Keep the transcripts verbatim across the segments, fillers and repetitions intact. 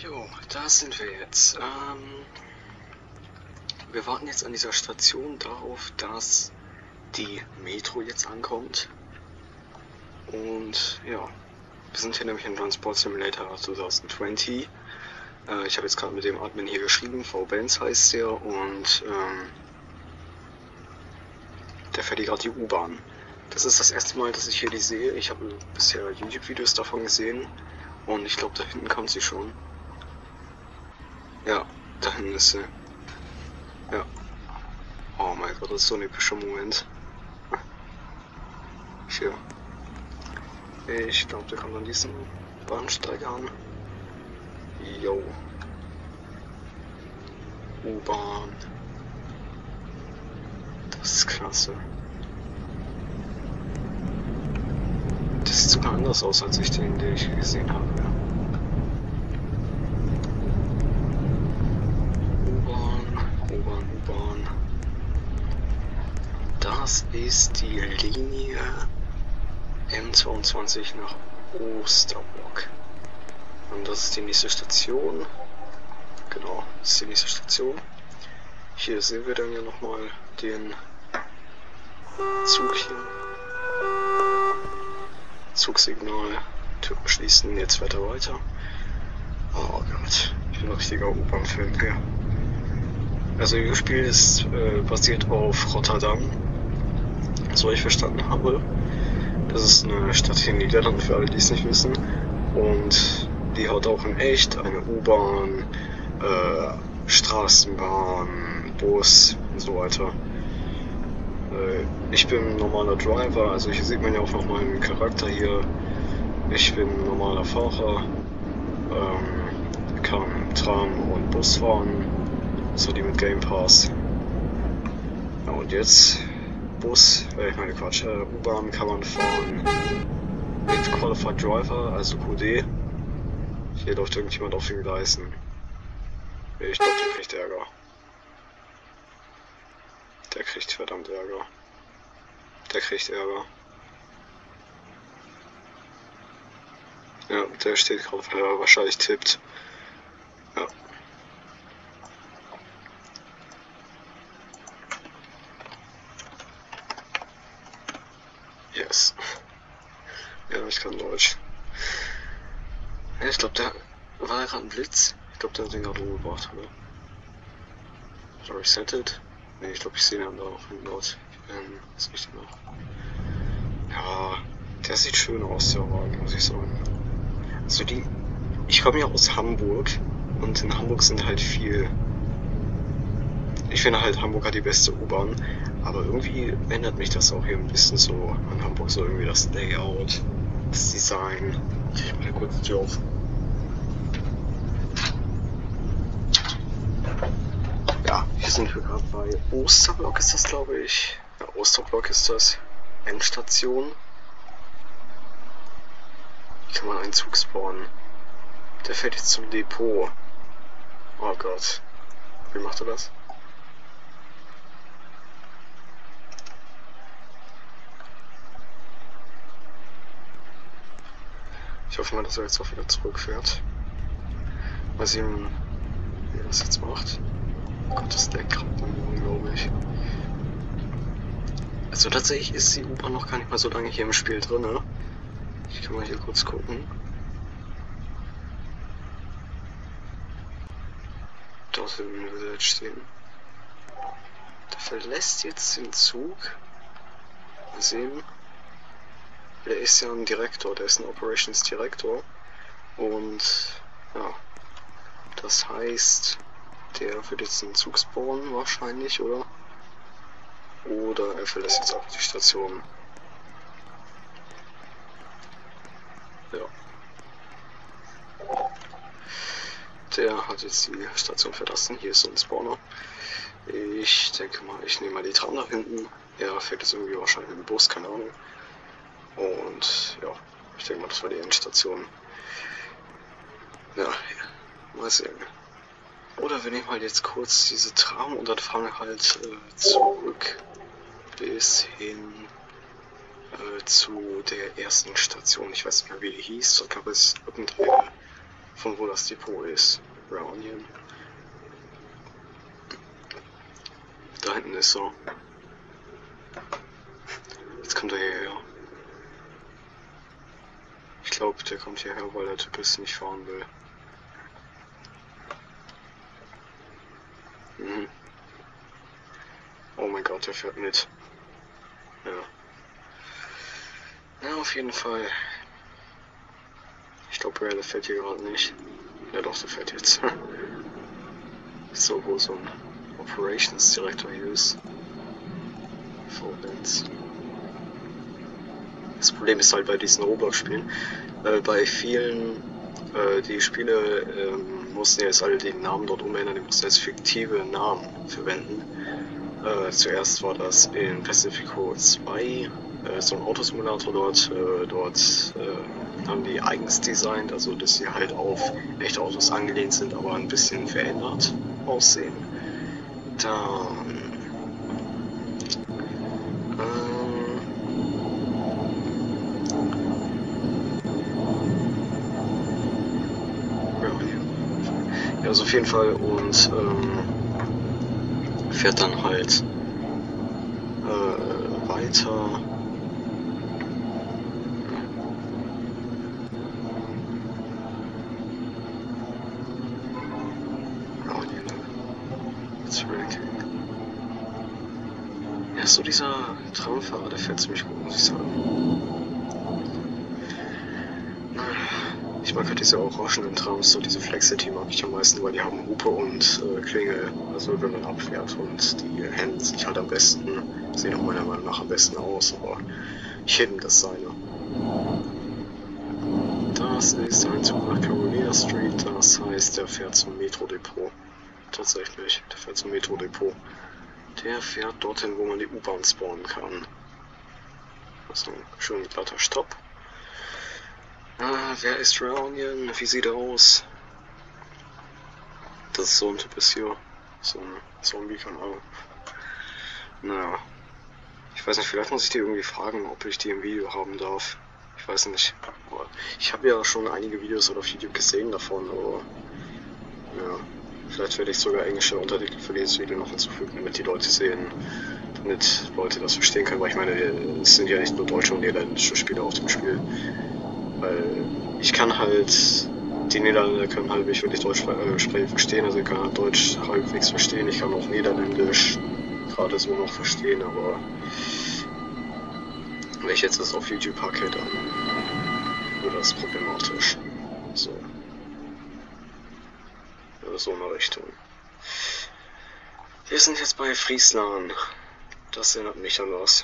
Jo, da sind wir jetzt. Ähm, wir warten jetzt an dieser Station darauf, dass die Metro jetzt ankommt. Und ja, wir sind hier nämlich in Transport Simulator zwanzig zwanzig. Äh, ich habe jetzt gerade mit dem Admin hier geschrieben, V-Benz heißt der, und ähm, der fährt hier gerade die U-Bahn. Das ist das erste Mal, dass ich hier die sehe. Ich habe bisher YouTube-Videos davon gesehen und ich glaube, da hinten kommt sie schon. Ja, da hinten ist sie. Ja. Oh mein Gott, das ist so ein epischer Moment. Hier. Ich glaube, der kommt an diesen Bahnsteig an. Yo. U-Bahn. Das ist klasse. Das sieht sogar anders aus, als ich den, den ich gesehen habe. U-Bahn, U-Bahn, U-Bahn. Das ist die Linie M zweiundzwanzig nach Osterbock. Und das ist die nächste Station. Genau, das ist die nächste Station. Hier sehen wir dann ja nochmal den Zug hier. Zugsignal. Türen schließen, jetzt weiter weiter. Oh Gott, ich bin ein richtiger U-Bahn-Fan hier. Also das Spiel ist äh, basiert auf Rotterdam, so ich verstanden habe. Das ist eine Stadt hier in den Niederlanden, für alle, die es nicht wissen. Und die hat auch in echt eine U-Bahn, äh, Straßenbahn, Bus und so weiter. Äh, ich bin ein normaler Driver, also hier sieht man ja auch noch meinen Charakter hier. Ich bin ein normaler Fahrer, ähm, kann Tram und Bus fahren, so die mit Game Pass. Ja, und jetzt Bus, äh, ich meine Quatsch, äh, U-Bahn kann man fahren mit Qualified Driver, also Q D. Hier läuft irgendjemand auf den Gleisen. Ich glaube, der kriegt Ärger. Der kriegt verdammt Ärger. Der kriegt Ärger. Ja, der steht gerade, weil er wahrscheinlich tippt. Ja. Yes. Ja, ich kann Deutsch. Ja, ich glaube, der war da gerade ein Blitz. Ich glaube, der hat den gerade umgebracht, oder? Oder resettet? Ne, ich glaube, ich sehe den da auch hinten dort. Ähm, was riecht der noch? Ja, der sieht schön aus, der Wagen, muss ich sagen. Also die. Ich komme ja aus Hamburg und in Hamburg sind halt viel. Ich finde halt, Hamburg hat die beste U-Bahn, aber irgendwie ändert mich das auch hier ein bisschen so an Hamburg, so irgendwie das Layout, das Design. Ich mache kurz die Tür auf. Ja, hier sind wir gerade bei Osterblock, ist das, glaube ich. Ja, Osterblock ist das. Endstation. Wie kann man einen Zug spawnen? Der fährt jetzt zum Depot. Oh Gott. Wie macht er das? Ich hoffe mal, dass er jetzt auch wieder zurückfährt. Mal sehen, wie er das jetzt macht. Oh Gott, das leckt gerade glaube ich. Also tatsächlich ist die U-Bahn noch gar nicht mal so lange hier im Spiel drin. Ne? Ich kann mal hier kurz gucken. Dort im Village stehen. Der verlässt jetzt den Zug. Mal sehen. Der ist ja ein Direktor, der ist ein Operations Direktor. Und ja, das heißt, der wird jetzt einen Zug spawnen wahrscheinlich, oder? Oder er verlässt jetzt auch die Station. Ja. Der hat jetzt die Station verlassen. Hier ist so ein Spawner. Ich denke mal, ich nehme mal die Tram nach hinten. Er fährt jetzt irgendwie wahrscheinlich mit dem Bus, keine Ahnung. Und ja, ich denke mal, das war die Endstation. Ja, mal sehen. Oder wir nehmen halt jetzt kurz diese Tram und dann fahren wir halt äh, zurück bis hin äh, zu der ersten Station. Ich weiß nicht mehr, wie die hieß. Da gab es irgendeine von wo das Depot ist. Reunion. Da hinten ist so. Jetzt kommt er hierher. Ich glaube, der kommt hierher, weil der Typ es nicht fahren will. Mhm. Oh mein Gott, der fährt mit. Ja. Ja, auf jeden Fall. Ich glaube, der fährt hier gerade nicht. Ja doch, der fährt jetzt. So, wo so ein Operations Director hier ist. Vorwärts. Das Problem ist halt bei diesen Roblox-Spielen, äh, bei vielen, äh, die Spiele ähm, mussten jetzt alle den Namen dort umändern, die mussten jetzt fiktive Namen verwenden. Äh, zuerst war das in Pacifico zwei, äh, so ein Autosimulator dort, äh, dort äh, haben die eigens designt, also dass sie halt auf echte Autos angelehnt sind, aber ein bisschen verändert aussehen. Dann also auf jeden Fall und ähm, fährt dann halt äh, weiter. Ja, so dieser Traumfahrer, der fährt ziemlich gut, muss ich sagen. Ich mag halt diese orangenen Trams, so diese Flexity mag ich am meisten, weil die haben Hupe und äh, Klingel, also wenn man abfährt, und die Hände sich halt am besten, sehen auch meiner Meinung nach am besten aus, aber ich hätte das seine. Das ist ein Zug nach Carolina Street, das heißt, der fährt zum Metro-Depot. Tatsächlich, der fährt zum Metro-Depot. Der fährt dorthin, wo man die U-Bahn spawnen kann. Also ein schön glatter Stopp. Ah, wer ist Reunion? Wie sieht er aus? Das ist so ein Typ ist hier. So ein Zombie, keine Ahnung. Naja. Ich weiß nicht, vielleicht muss ich die irgendwie fragen, ob ich die im Video haben darf. Ich weiß nicht. Aber ich habe ja schon einige Videos auf YouTube gesehen davon, aber ja. Vielleicht werde ich sogar englische Untertitel für dieses Video noch hinzufügen, damit die Leute sehen, damit Leute das verstehen können, weil ich meine, es sind ja nicht nur deutsche und niederländische Spieler auf dem Spiel. Weil ich kann halt, die Niederländer können halt nicht wirklich Deutsch äh, sprechen, verstehen, also ich kann halt Deutsch halbwegs verstehen, ich kann auch Niederländisch gerade so noch verstehen, aber wenn ich jetzt das auf YouTube packe, dann wird das problematisch. So. Ja, so eine Richtung. Wir sind jetzt bei Friesland. Das erinnert mich an was.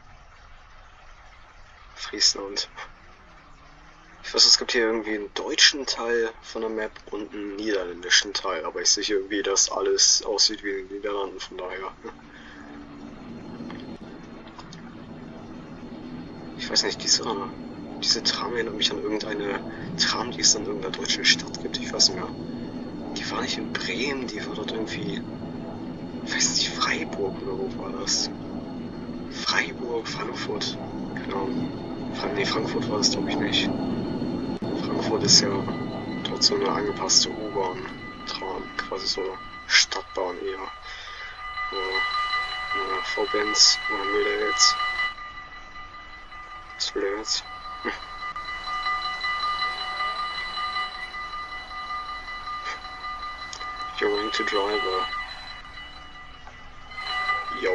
Friesland. Ich weiß, es gibt hier irgendwie einen deutschen Teil von der Map und einen niederländischen Teil, aber ich sehe irgendwie, dass alles aussieht wie in den Niederlanden, von daher. Ich weiß nicht, diese, diese Tram erinnert mich an irgendeine Tram, die es in irgendeiner deutschen Stadt gibt, ich weiß nicht mehr. Die war nicht in Bremen, die war dort irgendwie, ich weiß nicht, Freiburg oder wo war das? Freiburg, Frankfurt, keine Ahnung. Frank nee, Frankfurt war das glaube ich nicht. Frankfurt ist ja dort so eine angepasste U-Bahn-Tram, quasi so Stadtbahn eher. Ja, ja, V-Benz, wohin will der jetzt? Was will der jetzt? Hm. You're going to drive a... Yo.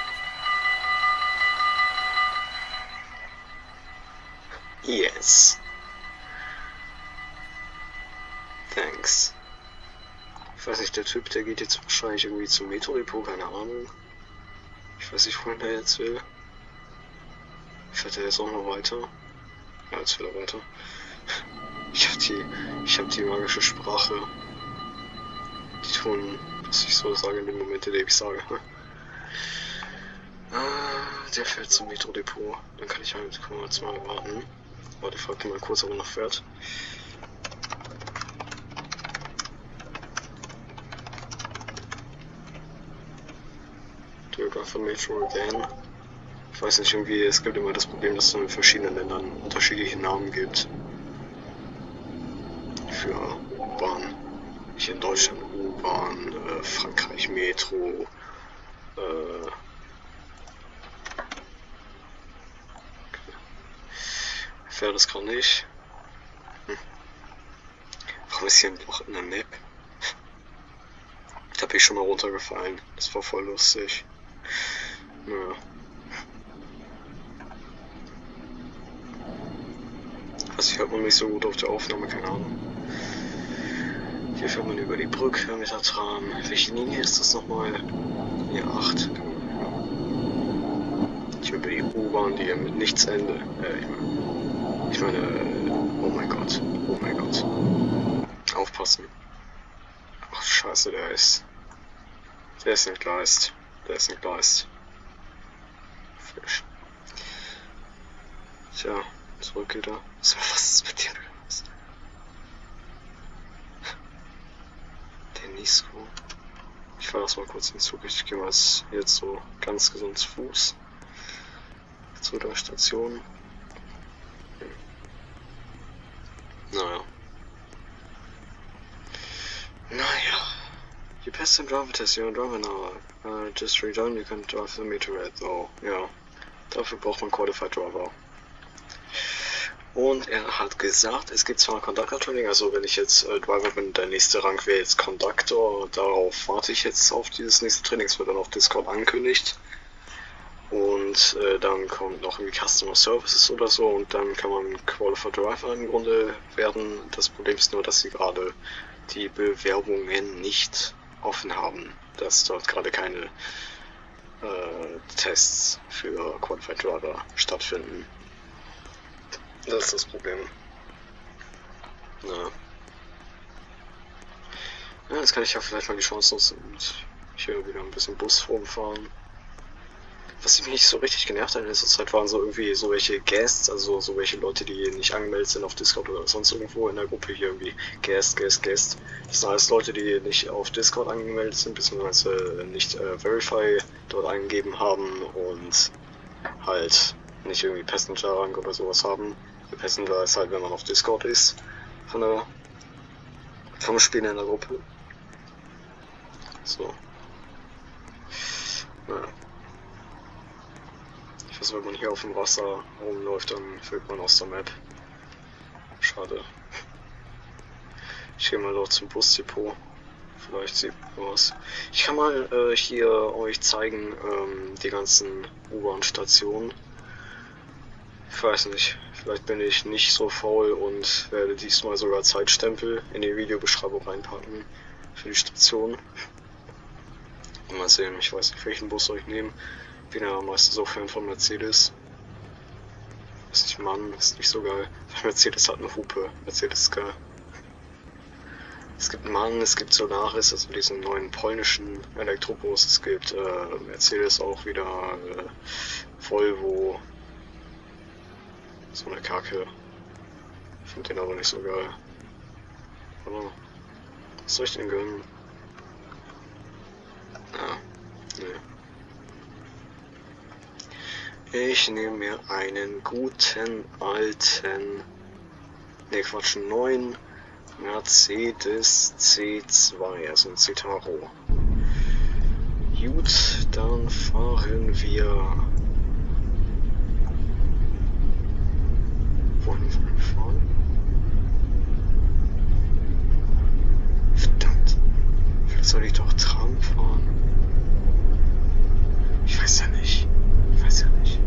Yes. Thanks. Ich weiß nicht, der Typ, der geht jetzt wahrscheinlich irgendwie zum Metro-Depot, keine Ahnung. Ich weiß nicht, wohin der jetzt will. Fährt er jetzt auch noch weiter? Ja, jetzt will er weiter. Ich hab die, ich hab die magische Sprache. Die tun, was ich so sage in den Momenten, in denen ich sage. Ah, der fährt zum Metro-Depot. Dann kann ich halt kurz mal warten. Warte, frag ihn mal kurz, ob er noch fährt. Do you go for Metro again? Ich weiß nicht, irgendwie, es gibt immer das Problem, dass es in verschiedenen Ländern unterschiedliche Namen gibt. für U-Bahn. Hier in Deutschland U-Bahn, äh, Frankreich Metro, äh, fährt das gerade nicht. Hm. Warum ist hier ein Loch in der Map? Da bin ich schon mal runtergefallen. Das war voll lustig. Ja. Was hört man nicht so gut auf der Aufnahme, keine Ahnung. Hier fährt man über die Brücke mit der Tram. Welche Linie ist das nochmal? Linie acht. Hier über die U-Bahn, die hier mit nichts endet. Äh, ich meine, oh mein Gott, oh mein Gott. Aufpassen. Ach scheiße, der ist... Der ist entgleist. Der ist entgleist. Fisch. Tja, zurück geht er. So, was ist mit dir los? Der Nisco. Ich fahr das mal kurz in den Zug. Ich gehe mal jetzt so ganz gesund zu Fuß zu der Station. Hm. Naja. Naja. You passed the driver test, you're a driver now. Uh, just redone, you can drive the meter at though. Ja. Dafür braucht man Qualified Driver. Und er hat gesagt, es gibt zwar Conductor Training, also wenn ich jetzt äh, Driver bin, der nächste Rang wäre jetzt Conductor. Darauf warte ich jetzt auf dieses nächste Training, es wird dann auf Discord angekündigt. Und äh, dann kommt noch irgendwie Customer Services oder so und dann kann man Qualified Driver im Grunde werden. Das Problem ist nur, dass sie gerade die Bewerbungen nicht offen haben, dass dort gerade keine äh, Tests für Qualified Driver stattfinden. Das ist das Problem. Ja. Ja, jetzt kann ich ja vielleicht mal die Chance nutzen und hier wieder ein bisschen Bus rumfahren. Was mich nicht so richtig genervt hat in letzter Zeit waren so irgendwie so welche Guests, also so welche Leute, die nicht angemeldet sind auf Discord oder sonst irgendwo in der Gruppe hier irgendwie Guest, Guest, Guest. Das sind alles Leute, die nicht auf Discord angemeldet sind, beziehungsweise nicht äh, Verify dort eingegeben haben und halt nicht irgendwie Passenger-Rank oder sowas haben. Der Passenger ist halt, wenn man auf Discord ist, von der, vom Spielen in der Gruppe. So. Naja. Ich weiß, wenn man hier auf dem Wasser rumläuft, dann fällt man aus der Map. Schade. Ich gehe mal dort zum Busdepot. Vielleicht sieht man was. Ich kann mal äh, hier euch zeigen, ähm, die ganzen U-Bahn-Stationen. Ich weiß nicht, vielleicht bin ich nicht so faul und werde diesmal sogar Zeitstempel in die Videobeschreibung reinpacken für die Station. Mal sehen, ich weiß nicht, welchen Bus soll ich nehmen. Bin ja meistens so Fan von Mercedes. Weiß nicht, Mann, ist nicht so geil. Mercedes hat eine Hupe. Mercedes ist geil. Es gibt Mann, es gibt Solaris, also diesen neuen polnischen Elektrobus. Es gibt äh, Mercedes auch wieder, äh, Volvo. So eine Kacke. Ich finde den aber nicht so geil. Aber was soll ich denn gönnen? Ah, nee. Ich nehme mir einen guten alten, ne Quatsch, neuen Mercedes C zwei, also ein Citaro. Gut, dann fahren wir. Wohin wollen wir fahren? Verdammt, vielleicht soll ich doch Tram fahren. Ich weiß ja nicht. Ich weiß ja nicht.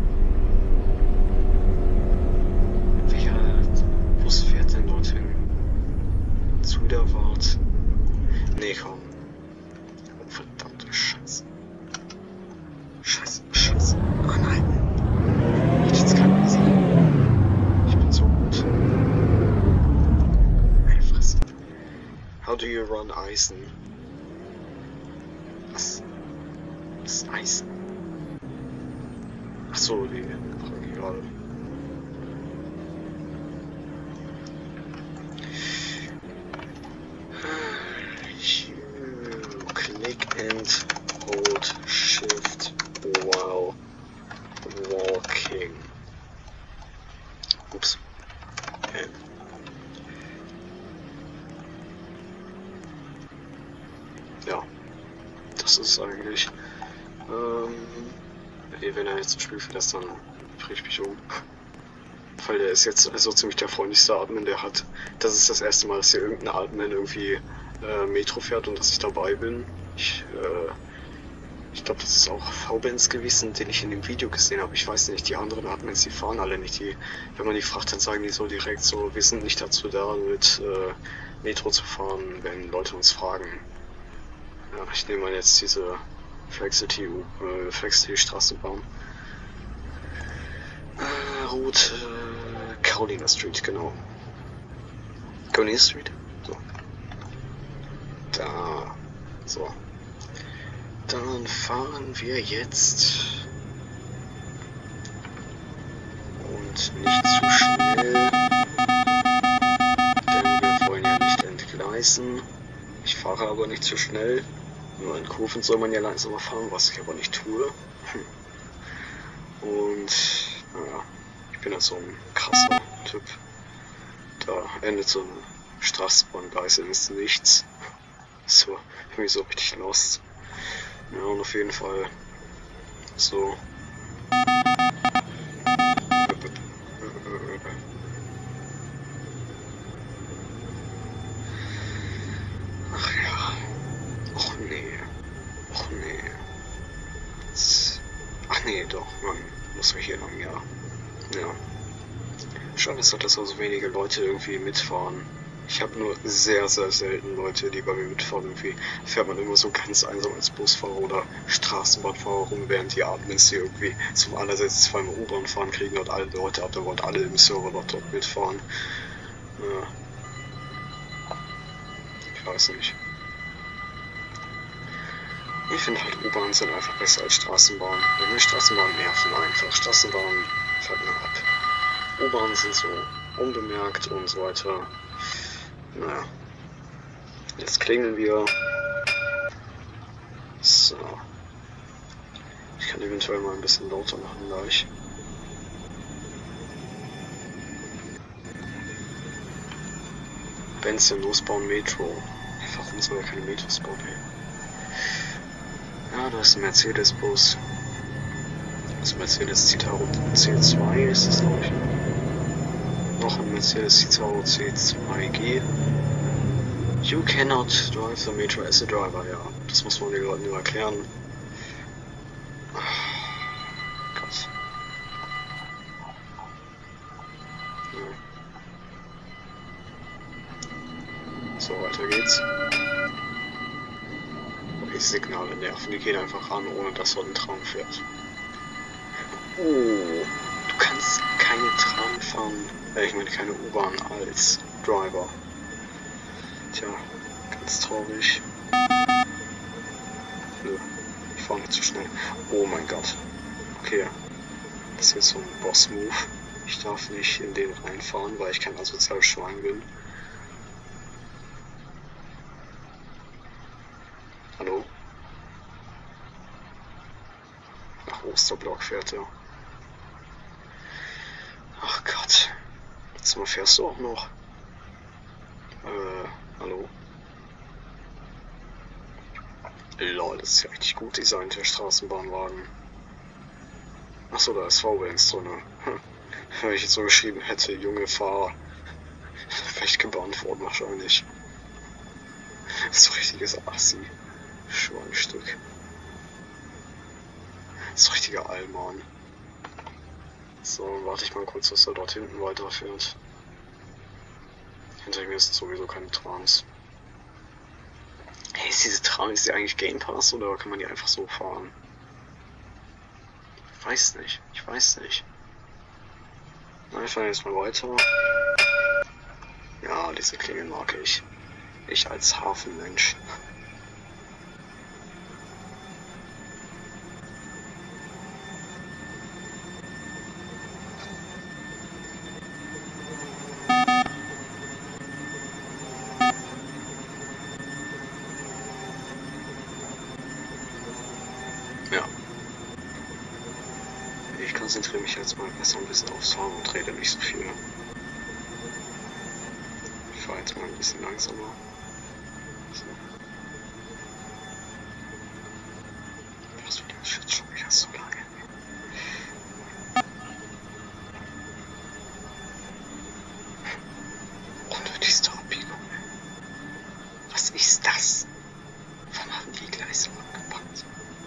Welcher Bus fährt denn dorthin? Zu der Wart. Nee, komm. Oh, verdammte Scheiße. Scheiße, Scheiße. Oh nein. Ich hätte jetzt keinen gesehen. Ich bin so gut. Meine Fresse. How do you run Eisen? Was? Was ist Eisen? Achso, die fragen ich gerade. Click and hold shift while walking. Ups. Okay. was ist es eigentlich? Ähm, ey, wenn er jetzt ein Spiel verlässt, dann drehe ich mich um. Weil der ist jetzt also ziemlich der freundlichste Admin, der hat. Das ist das erste Mal, dass hier irgendein Admin irgendwie äh, Metro fährt und dass ich dabei bin. Ich, äh, ich glaube, das ist auch V-Benz gewesen, den ich in dem Video gesehen habe. Ich weiß nicht, die anderen Admins, die fahren alle nicht. Die, wenn man die fragt, dann sagen die so direkt so, wir sind nicht dazu da, mit äh, Metro zu fahren, wenn Leute uns fragen. Ja, ich nehme mal jetzt diese Flexity, äh, Flexity Straßenbahn. Äh, Route äh, Carolina Street, genau. Carolina Street? So. Da. So. Dann fahren wir jetzt. Und nicht zu schnell. Denn wir wollen ja nicht entgleisen. Ich fahre aber nicht zu schnell. Nur in Kurven soll man ja langsamer fahren, was ich aber nicht tue. Hm. Und naja, ich bin ja so ein krasser Typ. Da endet so eine Straßenbahngleis ins Nichts. So, irgendwie so richtig lost. Ja, und auf jeden Fall so. Ach ja. Och nee. Och nee. Ach nee, doch, man muss mich hier lang, ja. Ja. Schade ist, dass so wenige Leute irgendwie mitfahren. Ich habe nur sehr, sehr selten Leute, die bei mir mitfahren. Irgendwie fährt man immer so ganz einsam als Busfahrer oder Straßenbahnfahrer rum, während die Admins, die irgendwie zum allerseits zweimal U-Bahn fahren, kriegen dort alle Leute ab, da wollen alle im Server dort, dort mitfahren. Ja. Ich weiß nicht. Ich finde halt U-Bahnen sind einfach besser als Straßenbahnen. Weil Straßenbahnen nerven einfach. Straßenbahnen fällt mir ab. U-Bahnen sind so unbemerkt und so weiter. Naja. Jetzt klingeln wir. So. Ich kann eventuell mal ein bisschen lauter machen gleich. Benzin losbauen Metro. Warum soll er keine Metros bauen, ey? Ja, da ist ein Mercedes-Bus. Das Mercedes Citaro C zwei ist das, glaube ich. Noch ein Mercedes Citaro C zwei G. You cannot drive the Metro as a driver, ja. Das muss man den Leuten nur erklären. Gott. Ja. So, weiter geht's. Die Signale nerven, die gehen einfach an, ohne dass dort ein Tram fährt. Oh, du kannst keine Tram fahren, äh, ich meine keine U-Bahn als Driver. Tja, ganz traurig. Nö, ich fahre nicht zu schnell. Oh mein Gott. Okay, das ist jetzt so ein Boss-Move. Ich darf nicht in den reinfahren, weil ich kein asoziales Schwein bin. Hallo? Nach Osterblock fährt er. Ach Gott. Jetzt mal fährst du auch noch. Äh, hallo? Lol, das ist ja richtig gut designt, der Straßenbahnwagen. Achso, da ist V-Benz drin. Hm. Wenn ich jetzt so geschrieben hätte, Junge, fahr. Vielleicht gebannt worden wahrscheinlich. Das ist so richtiges Assi. Schweinstück. Das ist richtiger Allmann. So, warte ich mal kurz, dass er dort hinten weiterfährt. Hinter mir sind sowieso keine Trams. Hey, ist diese Tram, ist die eigentlich Game Pass oder kann man die einfach so fahren? Ich weiß nicht, ich weiß nicht. Na, wir fahren jetzt mal weiter. Ja, diese Klingel mag ich. Ich als Hafenmensch. Ja. Ich konzentriere mich jetzt mal besser ein bisschen aufs Fahren und rede nicht so viel. Ich fahre jetzt mal ein bisschen langsamer. So. für die Starbiegung. Was ist das? Wann haben die Gleise angepackt?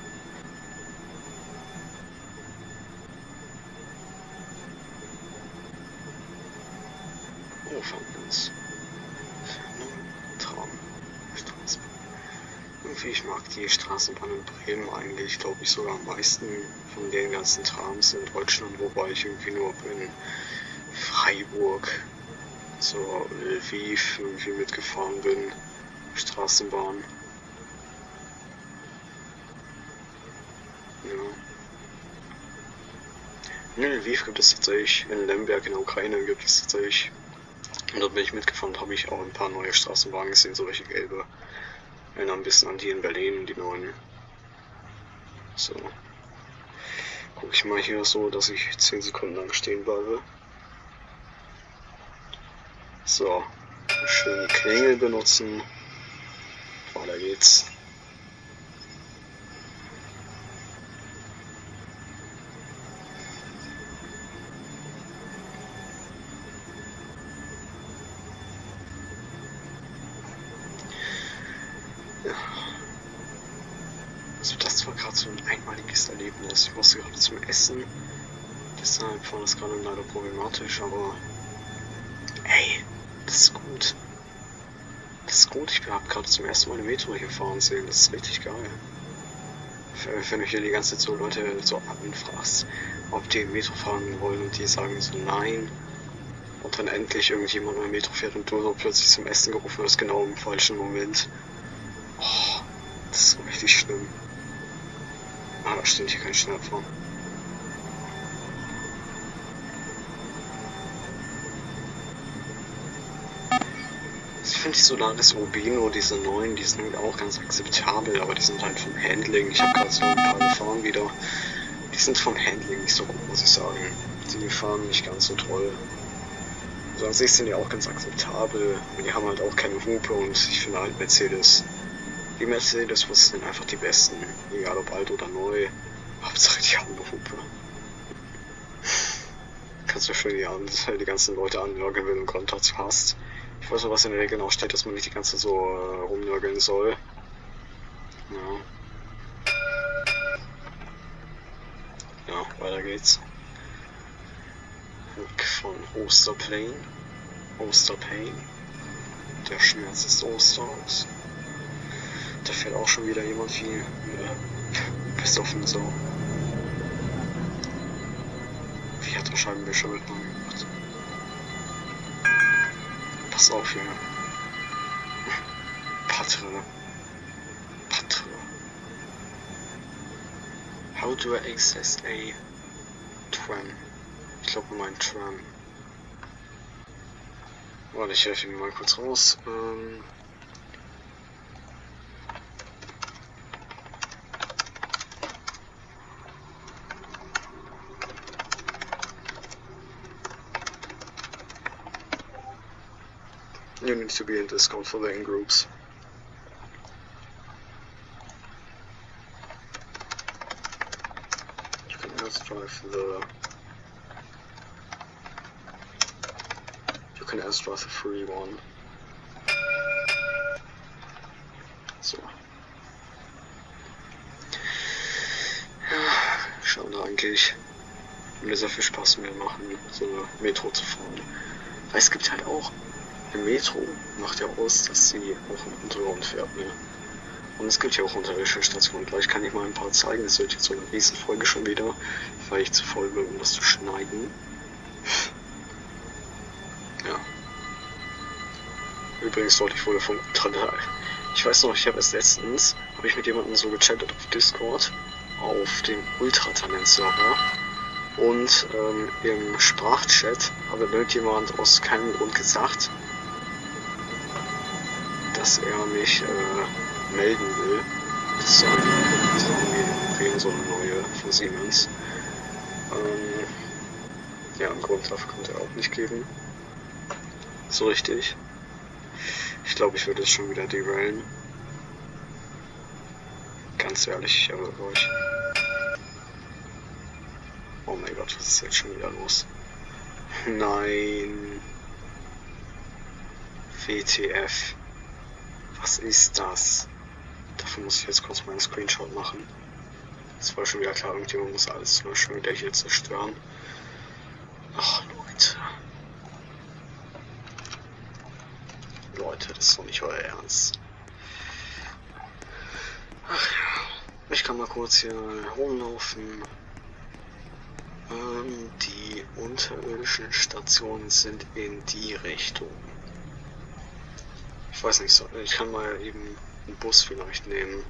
Oh, von uns. Traum. Straßenbahn. Irgendwie, ich mag die Straßenbahn in Bremen eigentlich, glaube ich, sogar am meisten von den ganzen Trams in Deutschland, wobei ich irgendwie nur in Freiburg zur Lviv irgendwie mitgefahren bin. Straßenbahn. Ja. In Lviv gibt es tatsächlich, in Lemberg in der Ukraine gibt es tatsächlich, und dort bin ich mitgefahren, habe ich auch ein paar neue Straßenbahnen gesehen, so welche gelbe. Erinnern ein bisschen an die in Berlin, die neuen. So. Guck ich mal hier so, dass ich zehn Sekunden lang stehen bleibe. So. Schön Klingel benutzen. Weiter geht's. Ja. Also das war gerade so ein einmaliges Erlebnis. Ich musste gerade zum Essen. Deshalb war das gerade leider problematisch, aber ey, das ist gut. Das ist gut, ich habe gerade zum ersten Mal eine Metro hier fahren sehen, das ist richtig geil. Wenn du hier die ganze Zeit so Leute so anfragst, ob die Metro fahren wollen und die sagen so nein, und dann endlich irgendjemand eine Metro fährt und du so plötzlich zum Essen gerufen wirst, genau im falschen Moment. Oh, das ist so richtig schlimm. Ah, da stimmt, hier kann ich schnell fahren. Ich finde die Solaris Urbino, diese neuen, die sind auch ganz akzeptabel, aber die sind halt vom Handling, ich habe gerade so ein paar gefahren wieder, die sind vom Handling nicht so gut, muss ich sagen. Die fahren nicht ganz so toll. Also an sich sind die auch ganz akzeptabel, und die haben halt auch keine Hupe, und ich finde halt Mercedes, die Mercedes sind einfach die besten, egal ob alt oder neu, Hauptsache die haben eine Hupe. Kannst du schön die, die ganzen Leute anloggen, wenn du einen Grund dazu hast. Ich weiß auch, was in der Regel auch steht, dass man nicht die ganze Zeit so äh, rumnörgeln soll. Ja. Ja, weiter geht's. Weg von Osterplain. Osterpain. Der Schmerz des Osters. Da fährt auch schon wieder jemand viel äh, besoffen so. Wie hat der Scheibenwischer mit mir gemacht? Pass auf hier. Patre. Patre. How do I access a tram? Ich glaube mein Tram. Warte, ich helfe mir mal kurz raus. Ähm You need to be in Discord for the in-groups. You can S drive the... You can S drive the free one. So. Ja, schade eigentlich. Mir sehr viel Spaß mehr machen, so eine Metro zu fahren. Weil es gibt halt auch... Im Metro macht ja aus, dass sie auch im Untergrund fährt, ne? Und es gibt ja auch unterirdische Stationen. Gleich kann ich mal ein paar zeigen. Es wird jetzt so eine riesen Folge schon wieder, weil ich zu voll bin, um das zu schneiden. Ja. Übrigens sollte ich wohl von Ultratal. Ich weiß noch, ich habe erst letztens, habe ich mit jemandem so gechattet auf Discord, auf dem Ultratalent-Server. Und ähm, im Sprachchat hat irgendjemand aus keinem Grund gesagt, dass er mich äh, melden will. Das ist eine, das ist in Bremen so eine neue von Siemens. Ähm, ja, einen Grund dafür konnte er auch nicht geben. So richtig. Ich glaube, ich würde es schon wieder derailen. Ganz ehrlich, ich erwürge euch. Oh mein Gott, was ist jetzt schon wieder los? Nein. W T F. Was ist das? Dafür muss ich jetzt kurz meinen Screenshot machen. Es war schon wieder klar, irgendjemand muss alles nur schon wieder hier zerstören. Ach, Leute. Leute, das ist doch nicht euer Ernst. Ach ja. Ich kann mal kurz hier rumlaufen. Ähm, die unterirdischen Stationen sind in die Richtung. Ich weiß nicht, ich kann mal eben einen Bus vielleicht nehmen.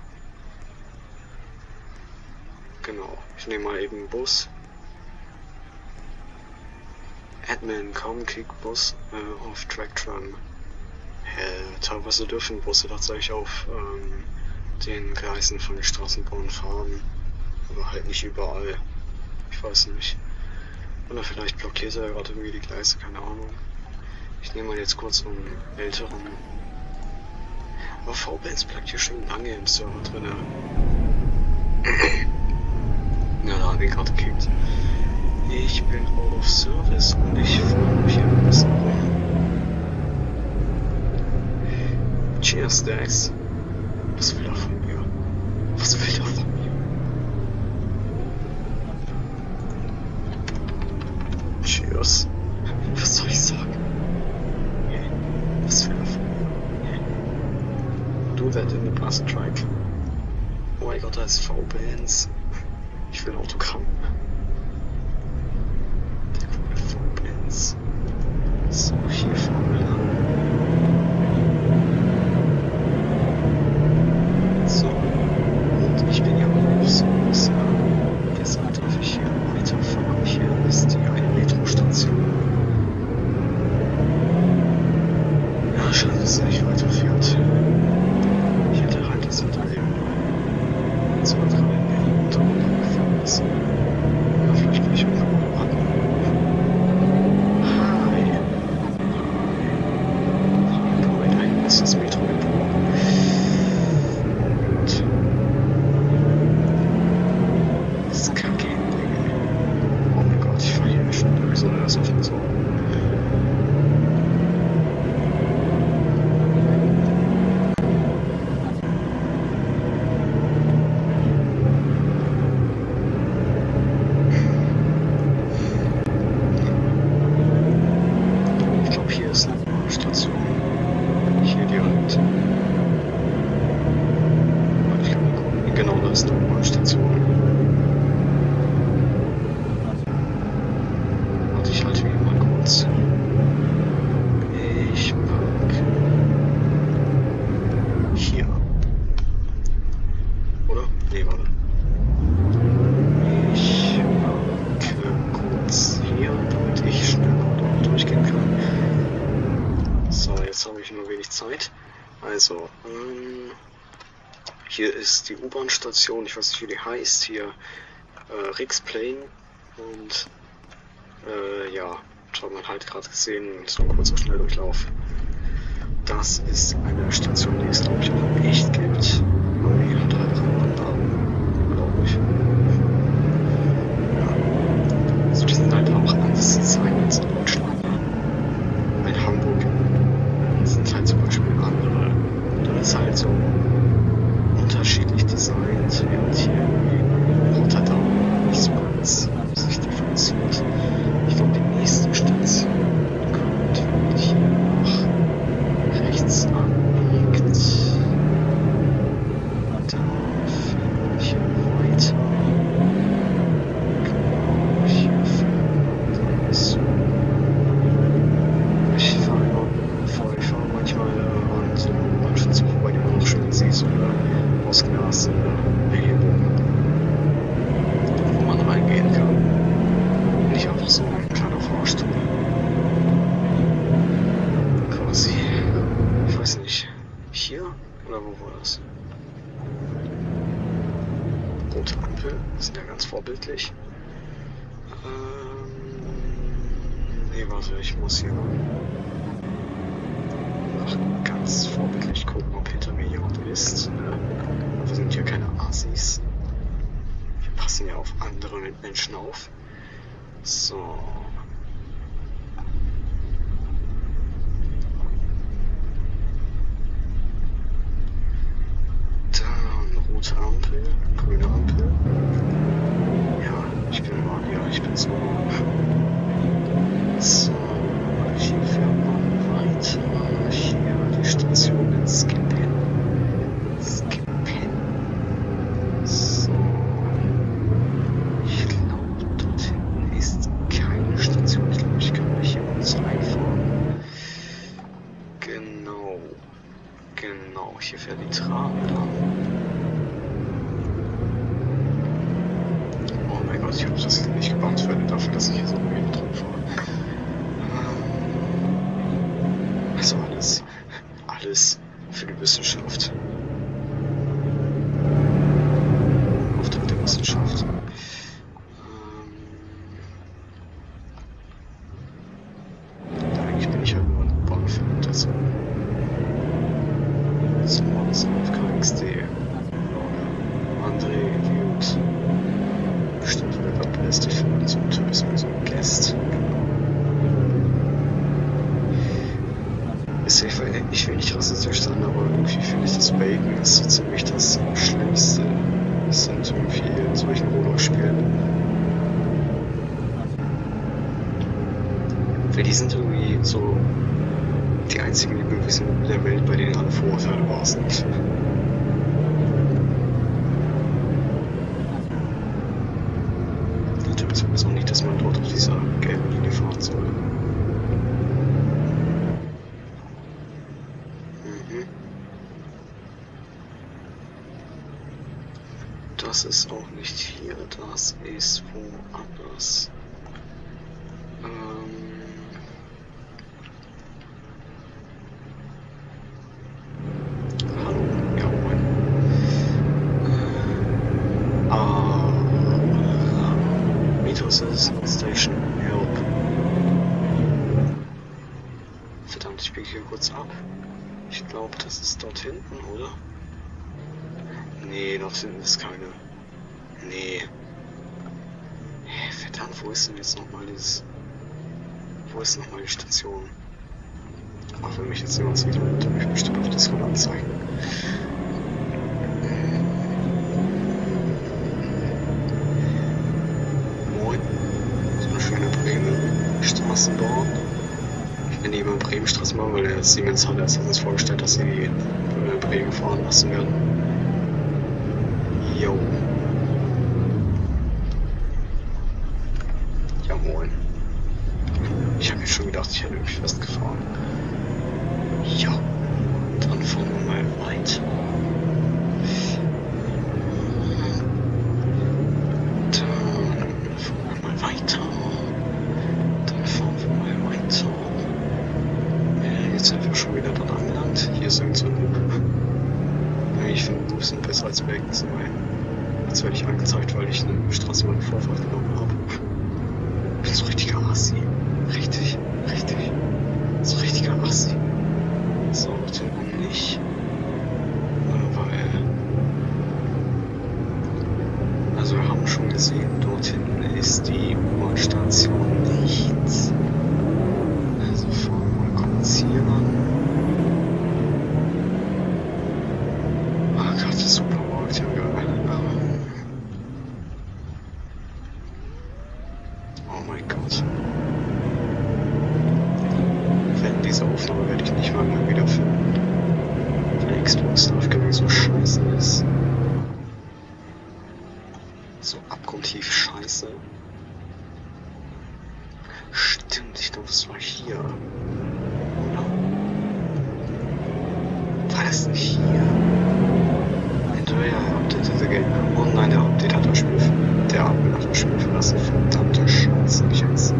Genau, ich nehme mal eben einen Bus. Admin, komm, kick Bus äh, auf Tracktron. Äh, teilweise dürfen Busse tatsächlich auf ähm, den Gleisen von den Straßenbahnen fahren. Aber halt nicht überall. Ich weiß nicht. Oder vielleicht blockiert er gerade irgendwie die Gleise, keine Ahnung. Ich nehme mal jetzt kurz einen älteren. Aber V-Bands bleibt hier schon lange im Server drin. Ja, da habe ich gerade gekickt. Ich bin auf Service und ich freue mich hier ein bisschen rum. Cheers, Dax. Was will er von mir? Was will er von mir? Cheers. Was soll ich sagen? Yeah. Was will er von mir? Yeah. Do that in the bus track. Oh mein Gott, da ist V-Bands. Ich will ein Autogramm. Der coole V-Bands. So, hier fahren wir lang. So, und ich bin ja auch so groß. Deshalb darf ich hier weiterfahren. Hier ist die eine Metrostation. Ja, schade, dass es nicht weiterfährt. Ich hätte halt das Unternehmen so gerade in Berlin untergefahren ist. Ja, vielleicht bin ich irgendwo warten. Hi. Hi. Boah, da hinten ist das Metro geboren. Und das ist kacke. Oh mein Gott, ich fahre hier schon sowieso erst auf den Sorgen. Also, ähm, hier ist die U-Bahn-Station, ich weiß nicht wie die heißt, hier äh, Rixplain und äh, ja, das hat man halt gerade gesehen, so ein kurzer Schnelldurchlauf. Das ist eine Station, die es glaube ich auch in echt gibt, aber die hat halt anderen Namen, glaube ich. Ja, also die sind halt auch anders designt als in Deutschland. In Hamburg sind halt zum Beispiel andere. Das ist halt so unterschiedlich designt, während hier in Rotterdam nicht so ganz sich differenziert. Ich glaube, die nächste Station kommt, wenn ich hier nach rechts anbiegt. Dann fährt ich hier weiter. Genau, hier fährt man so. Ich fahre immer vor, ich fahre manchmal an so Bahnstation vorbei, die man noch schön sieht, so eine ausgelaste Erhebung, wo man reingehen kann. Nicht einfach so ein kleiner Fahrstuhl. Quasi. Ich weiß nicht. Hier? Oder wo war das? Rote Ampel. Die sind ja ganz vorbildlich. Ähm. Nee, warte, ich muss hier noch ganz vorbildlich gucken, ob hinter mir jemand ist. Wir sind hier keine Assis. Wir passen ja auf andere Menschen auf. So. rote Ampel, grüne Ampel. Ja, ich bin mal, ja, ich bin so. So, hier fährt man weiter. Hier die Station in Skippen. Skippen. So. Ich glaube, dort hinten ist keine Station. Ich glaube, ich kann mich hier uns reinfahren. Genau. Genau, hier fährt die Tram lang. Oh mein Gott, ich habe das nicht gebaut werde dafür, dass ich hier so wieder dran fahre. Ähm, also alles, alles für die Wissenschaft. Auftrag der Wissenschaft. Ähm, eigentlich bin ich halt nur ein U-Bahn-Fan, das so was auf K X D. André Viewt. Bestimmt wieder gerade belästigt von so einem Typ ist mir so ein Guest. Ich will, ich will nicht rassistisch sein, aber irgendwie finde ich, das Bacon ist so ziemlich das Schlimmste. Es sind irgendwie in solchen Rollerspielen. Weil die sind irgendwie so die einzigen Lebewesen der Welt, bei denen alle Vorurteile wahr sind. Ich glaube sowieso nicht, dass man dort auf dieser gelben Linie fahren soll. Mhm. Das ist auch nicht hier, das ist woanders. Ähm Station Help. Verdammt, ich biege hier kurz ab. Ich glaube, das ist dort hinten, oder? Nee, dort hinten ist keine. Nee. Hä, verdammt, wo ist denn jetzt nochmal das? Wo ist nochmal die Station? Ach, wenn mich jetzt jemand sieht, dann wird er mich bestimmt auf das Rad anzeigen. Straßenbahn. Ich nenne die immer Bremen-Straßenbahn, weil der Siemens hat erst uns vorgestellt, dass sie die in Bremen fahren lassen werden. Jo. Ja, moin. Ich habe mir schon gedacht, ich hätte irgendwie festgefahren. Ja. Dann fahren wir mal weiter. Dann fahren wir mal weiter. Jetzt sind wir schon wieder dort angelangt. Hier ist irgend so ein Loop. Ich finde Loops sind besser als Bacons, weil jetzt werde ich angezeigt, weil ich eine Straßenbahnvorfahrt genommen habe. Ich bin so richtiger Assi. Richtig, richtig. So richtiger Assi. So, dort hinten nicht. Weil. Also, wir haben schon gesehen, dort hinten ist die U-Bahn-Station nicht. Also, fahren wir mal kurz hier an. Ach Gott, Supermarkt, ja geil. Oh mein Gott. Wenn diese Aufnahme werde ich nicht mal mehr wiederfinden. Weil Xbox Live Gaming so scheiße ist. So abgrundtief scheiße. Stimmt, ich glaube, es war hier. Oder? War das nicht hier? Entweder er updatete Game. Oh nein, der Update hat das Spiel. Der Update hat das Spiel verlassen. Verdammte Scheiße, ich jetzt.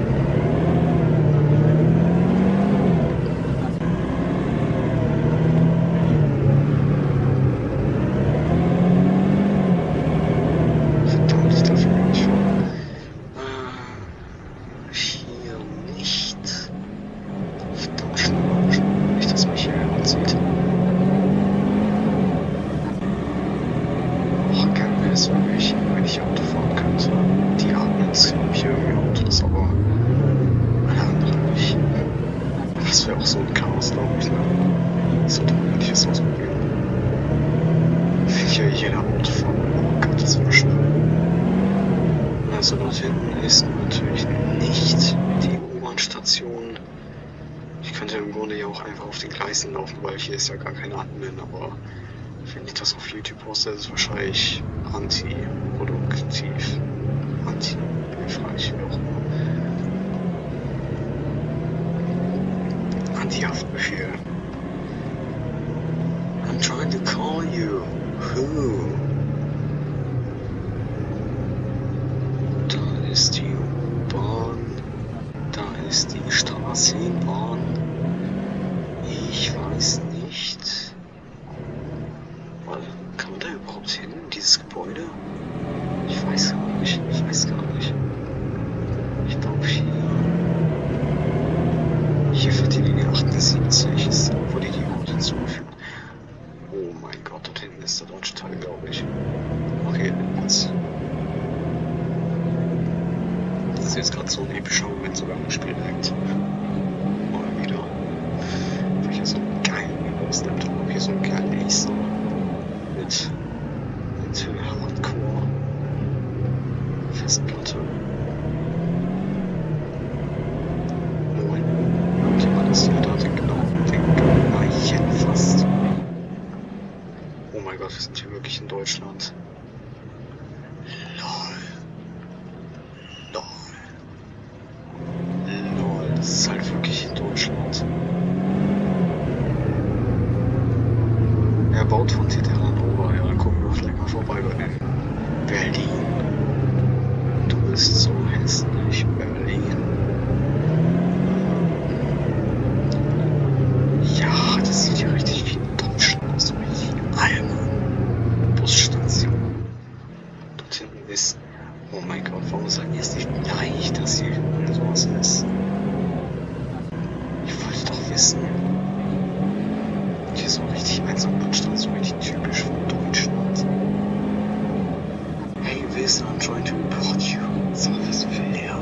So ein Chaos, glaube ich, ne? So, da würde ich es ausprobieren. Finde ich für jeder Autofahrer. Oh Gott, das war schnell. Also dort hinten ist natürlich nicht die U-Bahn-Station. Ich könnte im Grunde ja auch einfach auf den Gleisen laufen, weil hier ist ja gar kein Admin, aber wenn ich das auf YouTube poste, ist es wahrscheinlich antiproduktiv. Anti-hilfreich, wie auch immer. Anti-Haftbefehl. I'm trying to call you. Who? Da ist die U-Bahn. Da ist die Straßenbahn. Ich weiß nicht. Kann man da überhaupt hin, in dieses Gebäude? Ich weiß gar nicht. Ich weiß gar nicht. Ich glaube hier. Hier für die Linie achtundsiebzig ist, wo die die Route zuführt. Oh mein Gott, dort hinten ist der deutsche Teil, glaube ich. Okay, jetzt. Das ist jetzt gerade so ein epischer Moment sogar im Spiel direkt. Mal wieder. Wo ich hier so einen geilen Windows-Laptop habe, hier so einen geilen Acer. Mit, mit Hardcore Festplatte. Moin. Okay, man ist hier da den genau, den gleichen fast. Oh mein Gott, wir sind hier wirklich in Deutschland. Lol. Lol. Lol, das ist halt wirklich in Deutschland. Er baut von Titeranova, ja, dann gucken wir vielleicht mal vorbei bei dem. Berlin. Du bist so hässlich, Berlin. Ja, das sieht ja richtig wie in Deutschland aus, so richtig Almen. Busstation. Dort hinten ist. Oh mein Gott, warum sagen die jetzt nicht gleich, dass hier hinten sowas ist? Ich wollte doch wissen. Hier so richtig Einsamanstalt, so richtig typisch von Deutschland. Hey, Wilson, I'm trying to report you. So, was will er?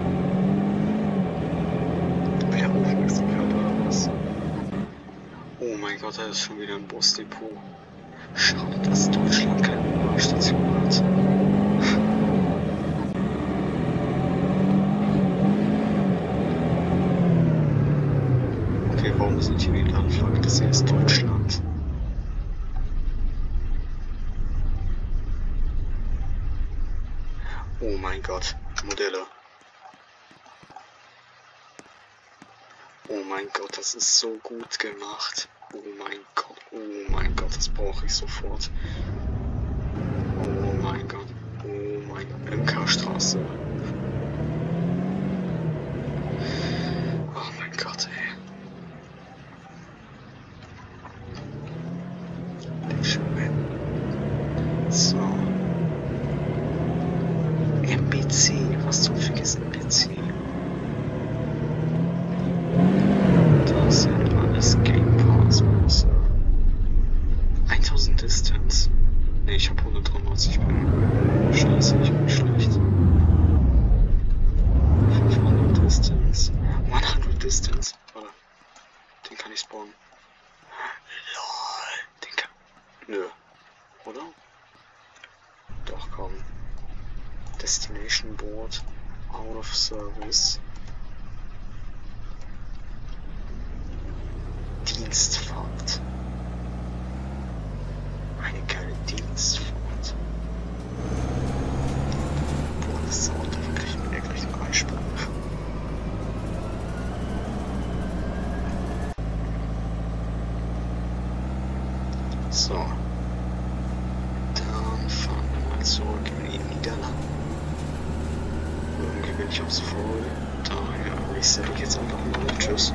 Wer Aufmerksamkeit oder was? Oh mein Gott, da ist schon wieder ein Busdepot. Schade, dass Deutschland keine U-Bahn-Station hat. Okay, warum sind hier die Landflagge? Das hier ist Deutschland. Oh mein Gott, Modelle. Oh mein Gott, das ist so gut gemacht. Oh mein Gott, oh mein Gott, das brauche ich sofort. Oh mein Gott, oh mein Gott, M K-Straße. Oh mein Gott, ey. So. M B C, was zum Fick ist M B C? Das sind alles Game Pass Busse. tausend Distance. Ne, ich hab hundertdreiundneunzig, ich bin scheiße, ich bin schlecht. fünfhundert Distance. hundert Distance. Warte. Den kann ich spawnen. Lol. Den kann. Nö. Oder? Doch, komm. Destination Board. Out of Service. Dienstfahrt. Eine geile Dienstfahrt. Boah, das Sound, da kriege ich mir gleich einen Einsprung. So. Dann fahren wir mal zurück in die Niederlande. Irgendwie bin ich aufs Voll. Daher reset ich jetzt einfach mal. Tschüss.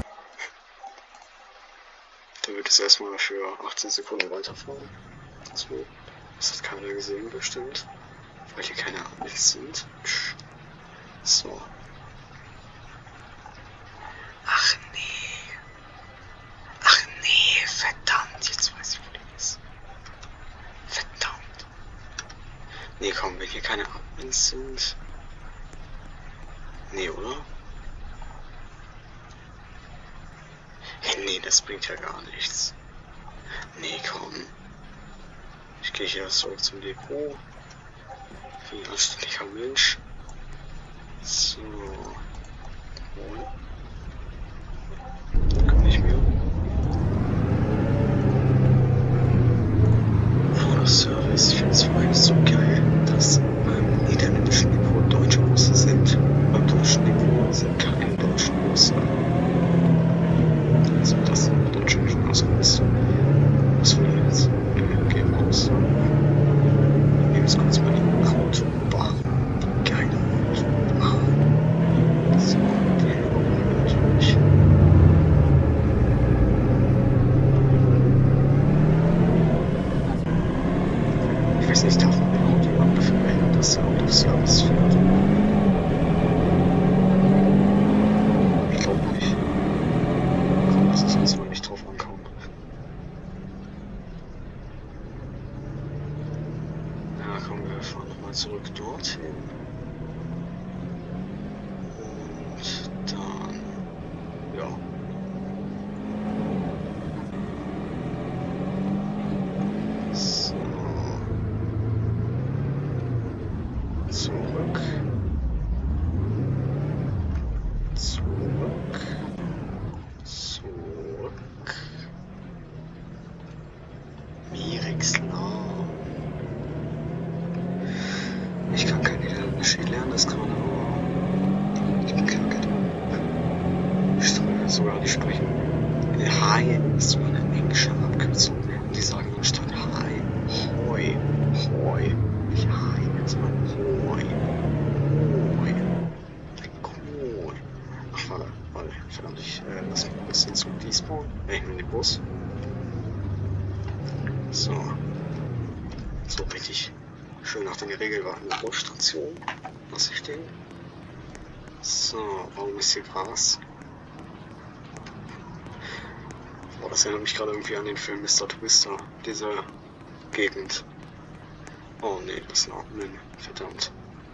Dann wird es erstmal für achtzehn Sekunden weiterfahren. So. Das hat keiner gesehen, bestimmt. Weil hier keine Admins sind. So. Ach nee. Ach nee, verdammt. Jetzt weiß ich, wo die ist. Verdammt. Nee, komm, wenn hier keine Admins sind. Nee, oder? Hey, nee, das bringt ja gar nichts. Nee, komm. Ich gehe hier zurück zum Depot. Wie ein anständiger Mensch. So. Moin. Kann nicht mehr. Service. Ich finde es vor allem so geil, dass beim niederländischen Depot deutsche Busse sind. Beim deutschen Depot sind keine deutschen Busse. Also das sind deutsche schon ausgerüstet. Was will ich jetzt? Wir gehen raus. Wir nehmen jetzt kurz mal die Autobahn. Die geile Autobahn. So, die überholen natürlich. Ich weiß nicht, darf man mit Auto abgeführt, dass der Auto Service fährt. Ich glaube nicht. Komm, lass uns jetzt mal nicht drauf ankommen. Ja, komm, wir fahren nochmal zurück dorthin. Und dann, ja. So. Zurück. Zurück. Zurück. Mirexlar. Ich kann kein Niederländisch lernen, das kann man aber. Ich bin kein Kind. Ich soll sogar nicht sprechen. Hi ist so eine englische Abkürzung. Und die sagen anstatt Hi, Hoi, Hoi. Nicht Hi, sondern Hoi. Hoi. Cool. Ach, warte, warte, verdammt, ich äh, lass mich ein bisschen zu despawn. Ne, ich nehme den Bus. So. So richtig schön nach den Regeln war eine Busstation. Lass ich stehen. So, warum ist hier Gras? Oh, das erinnert mich gerade irgendwie an den Film Mister Twister. Diese Gegend. Oh ne, das ist ein Admin. Verdammt.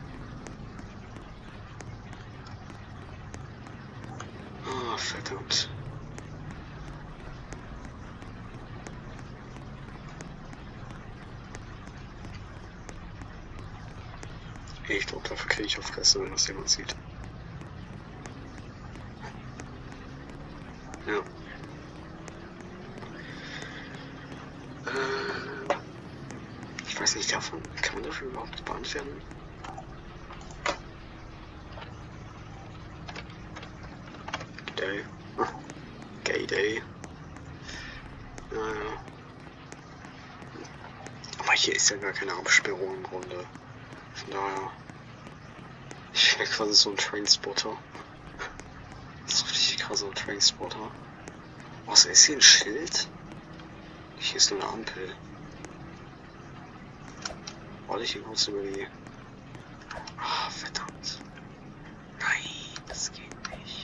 Ah, verdammt. Ich glaube, dafür kriege ich auf Fresse, wenn das jemand sieht. Ja. Äh, ich weiß nicht, davon kann man dafür überhaupt gebannt werden? Day. Gay Day. Naja. Aber hier ist ja gar keine Absperrung im Grunde. Von daher. Ich wäre quasi so ein Trainspotter. So richtig krasser Trainspotter. Was ist hier ein Schild? Hier ist nur eine Ampel. Warte ich hier kurz über die. Ah, verdammt. Nein, das geht nicht.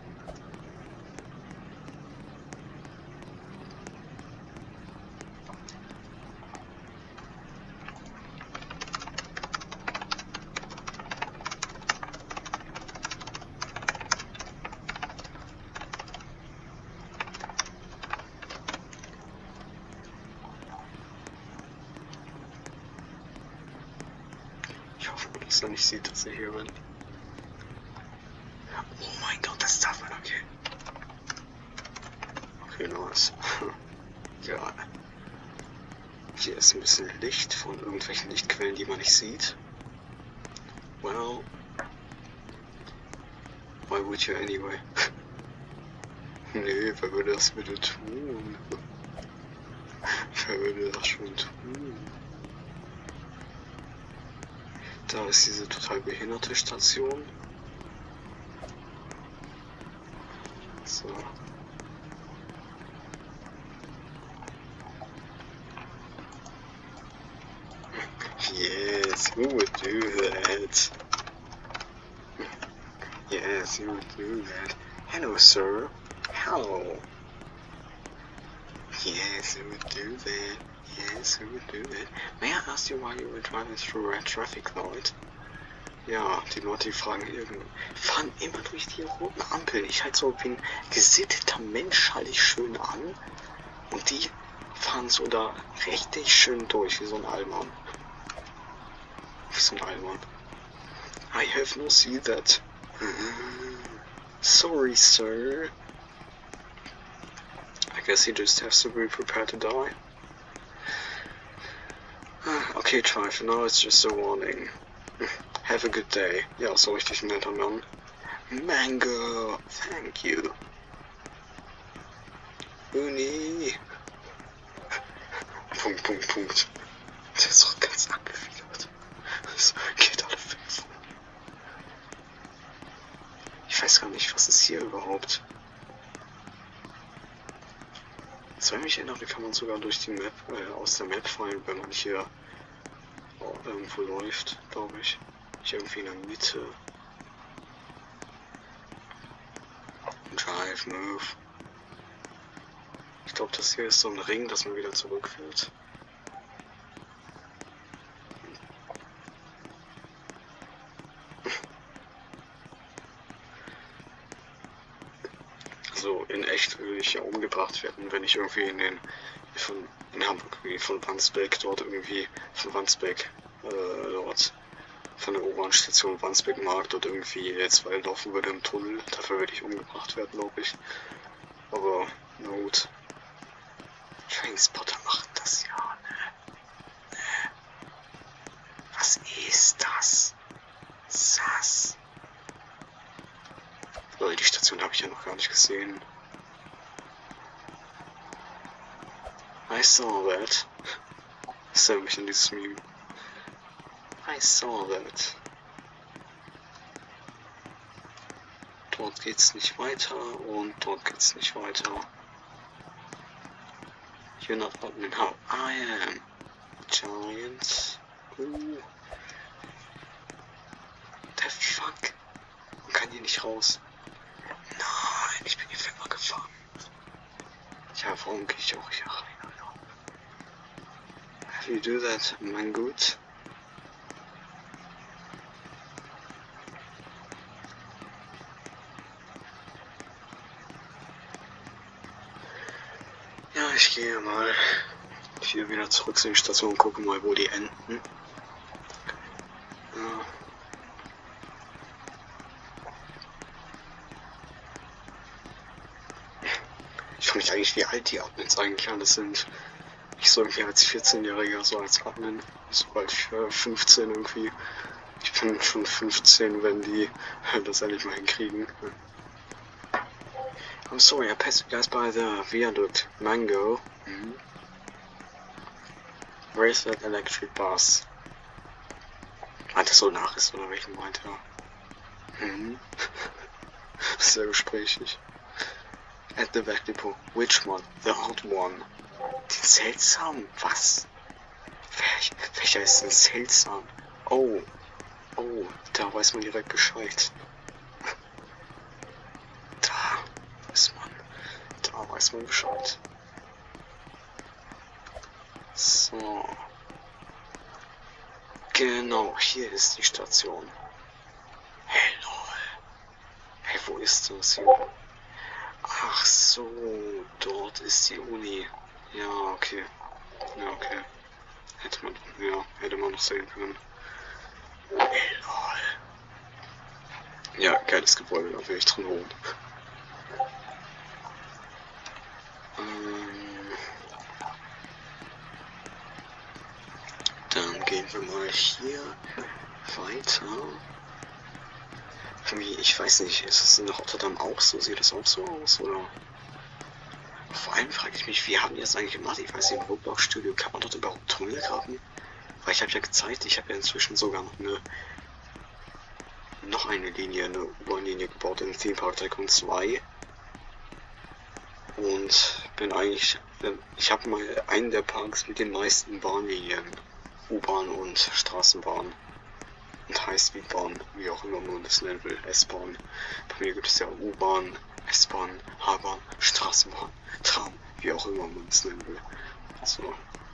Ich hoffe, dass er nicht sieht, dass ich hier bin. Oh mein Gott, das darf man, okay. Okay, nice. Ja. Hier ist ein bisschen Licht von irgendwelchen Lichtquellen, die man nicht sieht. Well. Why would you anyway? Nee, wer würde das bitte tun? Wer würde das schon tun? Da ist diese total behinderte Station. So. Yes, who would do that? Yes, you would do that. Hello, sir. Hello. Yes, who would do that? Yes, who would do that? May I ask you why you were driving through a red traffic light? Ja, die Leute, die fragen irgendwie, fahren immer durch die roten Ampeln. Ich halt so wie ein gesitteter Mensch, halte ich schön an. Und die fahren so da richtig schön durch, wie so ein Allmann. Wie so ein Allmann. I have no see that. Sorry, sir. I guess he just has to be prepared to die. Okay, try for now, it's just a warning. Have a good day. Ja, so richtig ein netter Mann. Mango, thank you. Uni. Punkt, Punkt, Punkt. Der ist doch ganz abgewidert. Das geht alle fest. Ich weiß gar nicht, was ist hier überhaupt. Soweit mich erinnere, kann man sogar durch die Map, äh, aus der Map fallen, wenn man hier oh, irgendwo läuft, glaube ich. Hier irgendwie in der Mitte. Drive, move. Ich glaube, das hier ist so ein Ring, dass man wieder zurückfällt. Also in echt würde ich ja umgebracht werden, wenn ich irgendwie in den von in Hamburg irgendwie von Wandsbek dort irgendwie von Wandsbek äh, dort von der U-Bahn-Station Wandsbek Markt dort irgendwie jetzt weil laufen würde im Tunnel. Dafür würde ich umgebracht werden, glaube ich. Aber na gut. Trainspotter macht das ja, ne? ne? Was ist das? Sass. Weil die Station habe ich ja noch gar nicht gesehen. I saw that. Das erinnert mich an dieses Meme. I saw that. Dort geht's nicht weiter und dort geht's nicht weiter. You're not opening how I am. Giant. Uh. The fuck? Man kann hier nicht raus. Nein, ich bin hier für immer gefahren. Ja, warum gehe ich auch hier rein? How do you do that, mein Gut? Ja, ich gehe mal hier wieder zurück zu den Stationen und gucke mal, wo die enden. Ja. Ich frage mich eigentlich, wie alt die Admins eigentlich alles sind. Ich so irgendwie als vierzehnjähriger, so als Admin, so als fünfzehn irgendwie. Ich bin schon fünfzehn, wenn die das endlich mal hinkriegen. I'm sorry, I passed you guys by the viaduct. Mango. Mhm. Where's that electric bus? Ah, das so nach ist, oder welchen meint er? Mhm. Sehr gesprächig. At the back depot. Which one? The hot one. Den seltsam? Was? Welch, welcher ist denn seltsam? Oh. Oh, da weiß man direkt Bescheid. Da weiß man. Da weiß man Bescheid. So. Genau, hier ist die Station. Hey, lol. Hey, wo ist das hier? Ach so, dort ist die Uni. Ja, okay. Ja, okay. Hätte man, ja, hätte man noch sehen können. Hey, lol. Ja, geiles Gebäude, da will ich drin wohnen. Ähm, dann gehen wir mal hier weiter. Irgendwie, ich weiß nicht, ist es in Rotterdam auch so? Sieht das auch so aus, oder? Vor allem frage ich mich, wie haben die das eigentlich gemacht? Ich weiß nicht, im Roblox-Studio kann man dort überhaupt Tunnel graben? Weil ich habe ja gezeigt, ich habe ja inzwischen sogar noch eine noch eine Linie, eine U-Bahn-Linie gebaut in Theme Park Tycoon zwei. Und bin eigentlich, ich habe mal einen der Parks mit den meisten Bahnlinien, U-Bahn und Straßenbahn. Und High-Speed-Bahn, wie auch immer man das nennen will, S-Bahn. Bei mir gibt es ja U-Bahn, S-Bahn, H-Bahn, Straßenbahn, Tram, wie auch immer man es nennen will. So.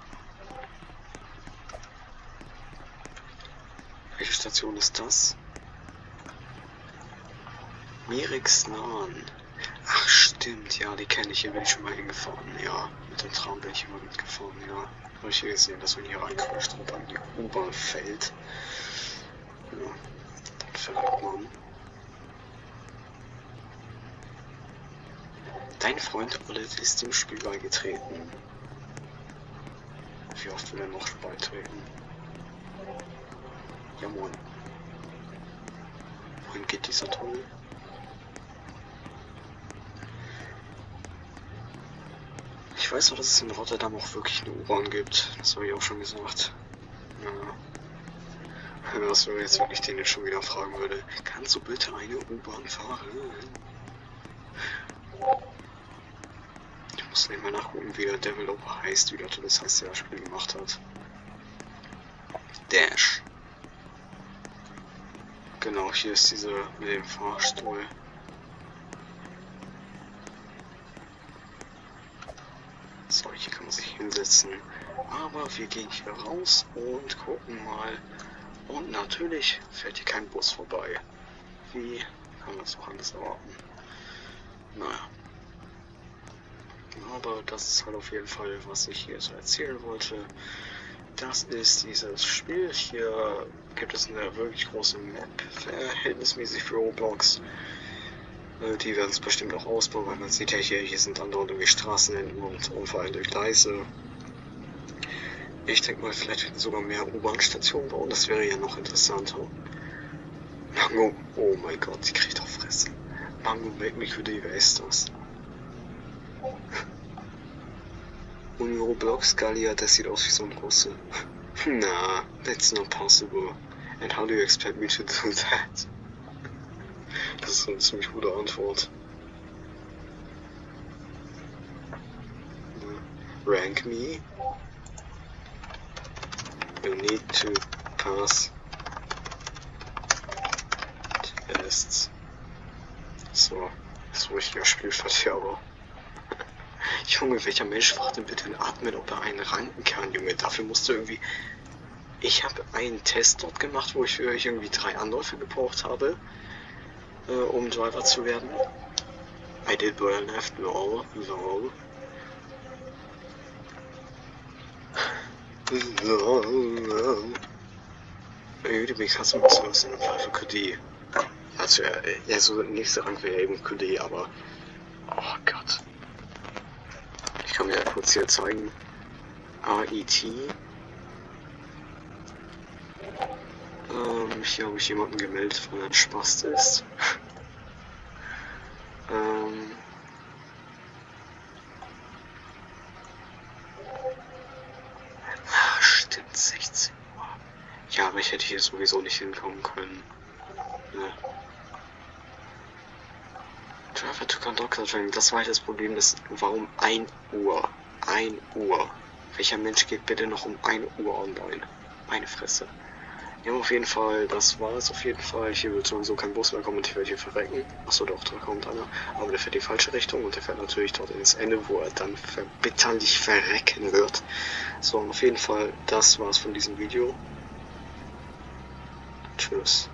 Welche Station ist das? Miriksnan. Ach stimmt. stimmt, ja, die kenne ich. Hier bin ich schon mal hingefahren. Ja, mit dem Tram bin ich immer mitgefahren, ja. Habe ich hier gesehen, dass man hier reinkrascht und dann die U-Bahn fällt. Ja, dann verreckt man. Dein Freund Olet ist dem Spiel beigetreten. Wie oft will er noch beitreten? Ja, moin. Wohin geht dieser Tunnel? Ich weiß noch, dass es in Rotterdam auch wirklich eine U-Bahn gibt. Das habe ich auch schon gesagt. Ja. Was wir jetzt wirklich den jetzt schon wieder fragen würde. Kannst du bitte eine U-Bahn fahren? Ich muss nicht mal nachgucken, wie der Developer heißt, wie der das heißt, der das Spiel gemacht hat. Dash. Genau, hier ist diese mit dem Fahrstuhl. So, hier kann man sich hinsetzen. Aber wir gehen hier raus und gucken mal. Und natürlich fährt hier kein Bus vorbei. Wie kann man es auch anders erwarten? Naja. Aber das ist halt auf jeden Fall, was ich hier so erzählen wollte. Das ist dieses Spiel. Hier gibt es eine wirklich große Map, verhältnismäßig für Roblox. Die werden es bestimmt auch ausbauen, weil man sieht ja hier, hier sind andauernd irgendwie Straßenenden und unverheilte Gleise. Ich denke mal, vielleicht werden sogar mehr U-Bahn-Stationen bauen, das wäre ja noch interessanter. Mango, oh mein Gott, die kriegt doch Fresse. Mango Make Me Cutie, wer ist das? Und Roblox Gallia, das sieht aus wie so ein Russe. Nah, that's not possible. And how do you expect me to do that? Das ist eine ziemlich gute Antwort. Rank me. You need to pass tests. So, das ist ein richtiger Spielverderber. Junge, welcher Mensch fragt denn bitte in Atmen, ob er einen ranken kann, Junge? Dafür musst du irgendwie... Ich habe einen Test dort gemacht, wo ich für euch irgendwie drei Anläufe gebraucht habe, äh, um Driver zu werden. I did where I left, lol, lol. Lol, lol. Übrigens hast du ein bisschen was in der Pfeife Q D. Also, ja, so der nächste Rang wäre eben Q D, aber... Oh Gott. Ich kann mir ja kurz hier zeigen. R E T. Ähm, hier habe ich jemanden gemeldet, weil er ein Spast ist. ähm. Ach, stimmt, sechzehn Uhr. Ja, aber ich hätte hier sowieso nicht hinkommen können. Ne. Driver to Conductor Training, das war halt das Problem, das, warum ein Uhr? ein Uhr. Welcher Mensch geht bitte noch um ein Uhr online? Meine Fresse. Ja, auf jeden Fall, das war es auf jeden Fall. Hier wird sowieso kein Bus mehr kommen und ich werde hier verrecken. Achso, doch, da kommt einer. Aber der fährt die falsche Richtung und der fährt natürlich dort ins Ende, wo er dann verbitterlich verrecken wird. So, und auf jeden Fall, das war's von diesem Video. Tschüss.